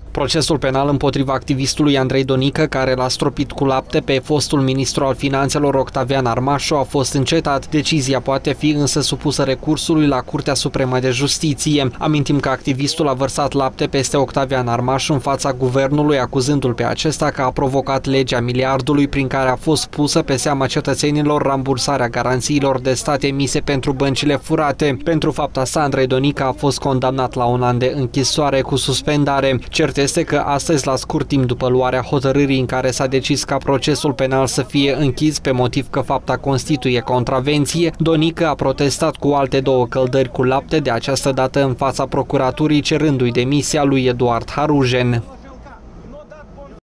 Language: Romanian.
Procesul penal împotriva activistului Andrei Donică, care l-a stropit cu lapte pe fostul ministru al finanțelor Octavian Armașu, a fost încetat. Decizia poate fi însă supusă recursului la Curtea Supremă de Justiție. Amintim că activistul a vărsat lapte peste Octavian Armașu în fața guvernului, acuzându-l pe acesta că a provocat legea miliardului prin care a fost pusă pe seama cetățenilor rambursarea garanțiilor de stat emise pentru băncile furate. Pentru fapta asta, Andrei Donică a fost condamnat la 1 an de închisoare cu suspendare. Cert este că astăzi, la scurt timp după luarea hotărârii în care s-a decis ca procesul penal să fie închis pe motiv că fapta constituie contravenție, Donică a protestat cu alte 2 căldări cu lapte, de această dată în fața procuraturii, cerându-i demisia lui Eduard Harujen.